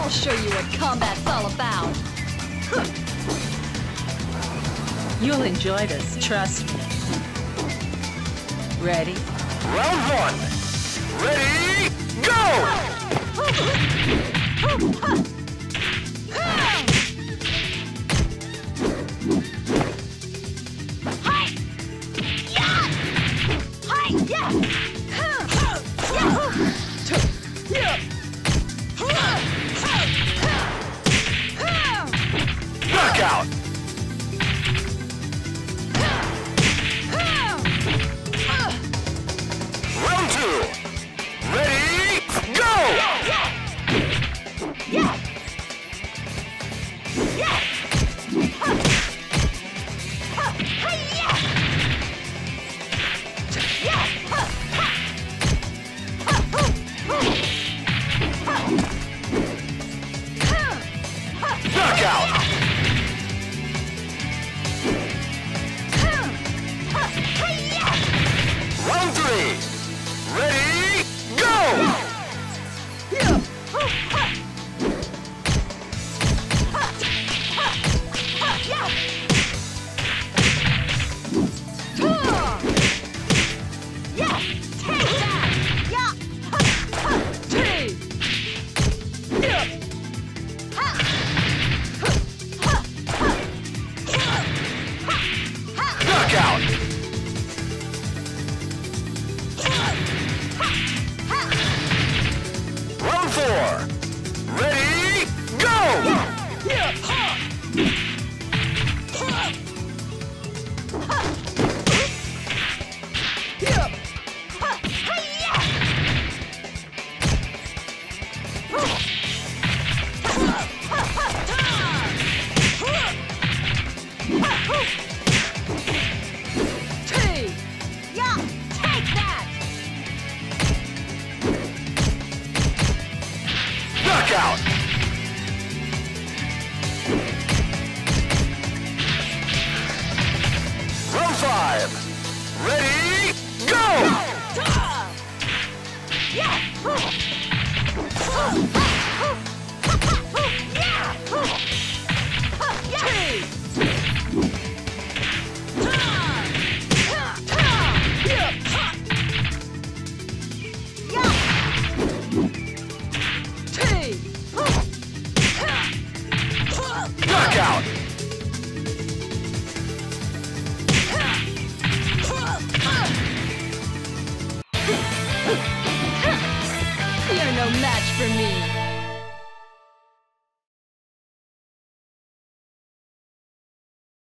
I'll show you what combat's all about. You'll enjoy this, trust me. Ready? Round one. Ready, go! Knockout! Round two. Ready, go! Knockout! Round three. Ready, go! Knockout! Round four. Ready, go! Knockout! Round five. Ready, go! Knockout! You're no match for me.